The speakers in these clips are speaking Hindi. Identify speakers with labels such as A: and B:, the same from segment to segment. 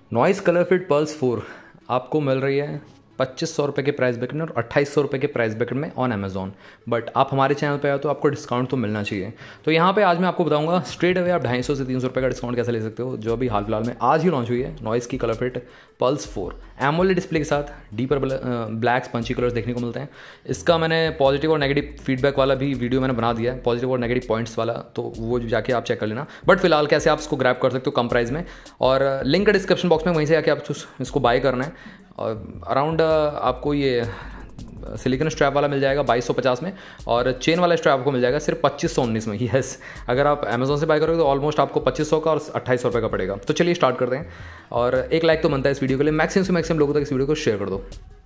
A: नॉइस कलर फिट पल्स 4 आपको मिल रही है 2500 रुपये के प्राइस ब्रैकेट में और 2800 रुपये के प्राइस ब्रैकेट में ऑन अमेजॉन। बट आप हमारे चैनल पे आए तो आपको डिस्काउंट तो मिलना चाहिए। तो यहाँ पे आज मैं आपको बताऊंगा स्ट्रेट अवे आप 250 से 300 रुपये का डिस्काउंट कैसे ले सकते हो, जो अभी हाल फिलहाल में आज ही लॉन्च हुई है नॉइस की ColorFit Pulse 4 AMOLED display के साथ डीपर ब्लैक पंची कलर्स देखने को मिलते हैं। इसका मैंने पॉजिटिव और नेगेटिव फीडबैक वाला भी वीडियो मैंने बना दिया है, पॉजिटिव और नेगेटिव पॉइंट्स वाला, तो वो जाके आप चेक कर लेना। बट फिलहाल कैसे आप इसको ग्रैब कर सकते हो कम प्राइस में, और लिंक डिस्क्रिप्शन बॉक्स में, वहीं से जाके आप इसको बाय करना है। और अराउंड आपको ये सिलिकॉन स्ट्रैप वाला मिल जाएगा 2250 में, और चेन वाला स्ट्रैप आपको मिल जाएगा सिर्फ 2519 में। यस, अगर आप अमेजोन से बाय करोगे तो ऑलमोस्ट आपको 2500 का और 2800 रुपये का पड़ेगा। तो चलिए स्टार्ट करते हैं, और एक लाइक तो बनता है इस वीडियो के लिए। मैक्सिमम से मैक्सिमम लोगों तक इस वीडियो को शेयर कर दो।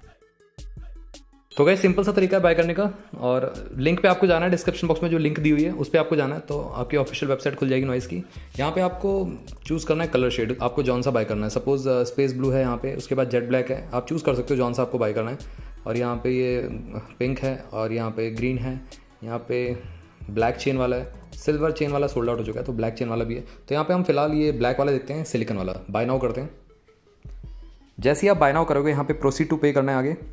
A: तो गाइस सिंपल सा तरीका है बाय करने का, और लिंक पे आपको जाना है, डिस्क्रिप्शन बॉक्स में जो लिंक दी हुई है उस पर आपको जाना है, तो आपकी ऑफिशियल वेबसाइट खुल जाएगी नॉइस की। यहाँ पे आपको चूज़ करना है कलर शेड, आपको जॉन सा बाय करना है। सपोज स्पेस ब्लू है यहाँ पे, उसके बाद जेट ब्लैक है, आप चूज़ कर सकते हो जॉन सा आपको बाय करना है। और यहाँ पे ये पिंक है, और यहाँ पे ग्रीन है, यहाँ पे ब्लैक चेन वाला है, सिल्वर चेन वाला सोल्ड आउट हो चुका है, तो ब्लैक चेन वाला भी है। तो यहाँ पे हम फिलहाल ये ब्लैक वाला देखते हैं, सिलिकॉन वाला। बाय नाउ करते हैं। जैसे ही आप बाय नाउ करोगे यहाँ पे प्रोसीड टू पे करना है। आगे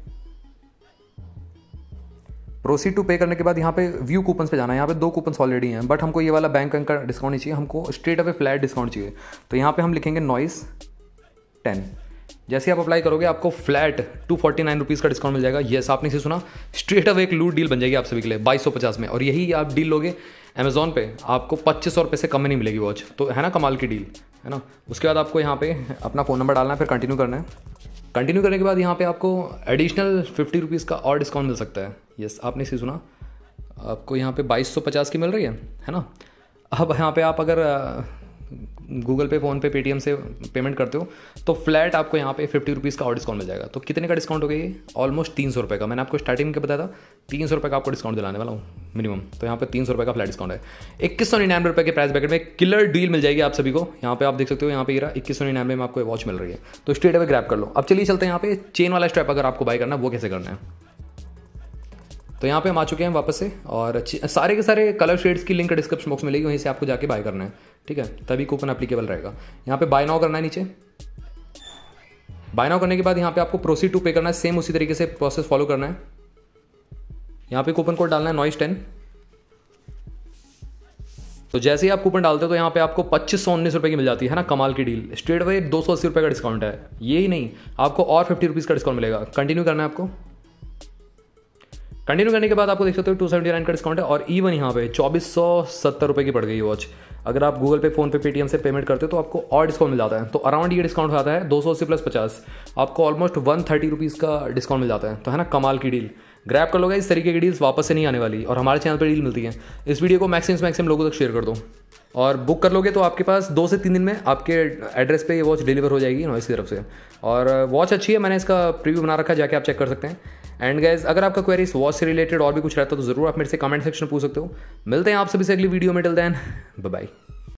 A: प्रोसीड टू पे करने के बाद यहाँ पे व्यू कूपन्स पे जाना है। यहाँ पे 2 कूपन्स ऑलरेडी हैं, बट हमको ये वाला बैंक का डिस्काउंट नहीं चाहिए, हमको स्ट्रेट अवे फ्लैट डिस्काउंट चाहिए। तो यहाँ पे हम लिखेंगे नॉइस 10। जैसे आप अप्लाई करोगे आपको फ्लैट 249 रुपीज़ का डिस्काउंट मिल जाएगा। येस, आपने इसे सुना, स्ट्रेट अवे एक लूट डील बन जाएगी आप सभी के लिए 2250 में। और यही आप डील लोगे अमेजॉन पे, आपको 2500 रुपये से कम में नहीं मिलेगी वॉच। तो है ना कमाल की डील, है ना। उसके बाद आपको यहाँ पे अपना फ़ोन नंबर डालना है, फिर कंटिन्यू करना है। कंटिन्यू करने के बाद यहाँ पे आपको एडिशनल 50 रुपीज़ का और डिस्काउंट मिल सकता है। यस, आपने इसे सुना, आपको यहाँ पे 2250 की मिल रही है ना। अब यहाँ पे आप अगर गूगल पे, फ़ोन पे, पेटीएम से पेमेंट करते हो तो फ्लैट आपको यहाँ पे 50 रुपीज़ का और डिस्काउंट मिल जाएगा। तो कितने का डिस्काउंट हो गया ये? ऑलमोस्ट 300 रुपये का। मैंने आपको स्टार्टिंग में बताया था 300 रुपये का आपको डिस्काउंट दिलाने वाला हूँ मिनिमम। तो यहाँ पे 300 रुपये का फ्लैट डिस्काउंट है। 2199 रुपये के प्राइस ब्रैकेट में किलर डील मिल जाएगी आप सभी को। यहाँ पे आप देख सकते हो, यहाँ पे ये 2199 में आपको वॉच मिल रही है। तो स्ट्रेट अवे ग्रैब कर लो। अब चलिए चलते हैं यहाँ पे चेन वाला स्ट्रैप अगर आपको बाय करना है वो कैसे करना है। तो यहाँ पे हम आ चुके हैं वापस से, और सारे के सारे कलर शेड्स की लिंक डिस्क्रिप्शन बॉक्स में मिलेगी, वहीं से आपको जाके बाय करना है, ठीक है। तभी कूपन एप्लीकेबल रहेगा। यहाँ पे बाय नाउ करना है नीचे। बाय नाउ करने के बाद यहाँ पे आपको प्रोसीड टू पे करना है, सेम उसी तरीके से प्रोसेस फॉलो करना है। यहाँ पे कूपन कोड डालना है नॉइस 10। तो जैसे ही आप कूपन डालते हो तो यहाँ पे आपको 2519 रुपये की मिल जाती है ना, कमाल की डील। स्ट्रेट अवे 280 रुपये का डिस्काउंट है। ये ही नहीं, आपको और 50 रुपीज़ का डिस्काउंट मिलेगा। कंटिन्यू करना है आपको। कंटिन्यू करने के बाद आपको देख सकते हो 279 का डिस्काउंट है, और इवन यहाँ पे 2470 रुपये की पड़ गई वॉच। अगर आप गूगल पे, फ़ोन पे, पेटीएम से पेमेंट करते हो तो आपको और डिस्काउंट मिल जाता है। तो अराउंड ये डिस्काउंट आता है 280 प्लस 50, आपको ऑलमोस्ट 130 रुपीज़ का डिस्काउंट मिल जाता है। तो है ना कमाल की डील। ग्रैब कर लोगे, इस तरीके की डील्स वापस से नहीं आने वाली, और हमारे चैनल पर डील मिलती है। इस वीडियो को मैक्सिमम लोगों तक शेयर कर दो, और बुक कर लोगे तो आपके पास 2 से 3 दिन में आपके एड्रेस पे ये वॉच डिलीवर हो जाएगी नॉइस की तरफ से। और वॉच अच्छी है, मैंने इसका प्रीव्यू बना रखा है, जाके आप चेक कर सकते हैं। एंड गाइज, अगर आपका क्वेरी इस वॉच से रिलेटेड और भी कुछ रहता है तो ज़रूर आप मेरे से कमेंट सेक्शन में पूछ सकते हो। मिलते हैं आप सभी से अगली वीडियो में। Till then bye bye.